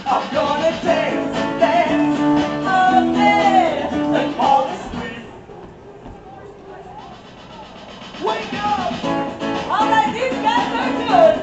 I'm gonna dance, dance all day and fall asleep. Wake up! All right, these guys are good.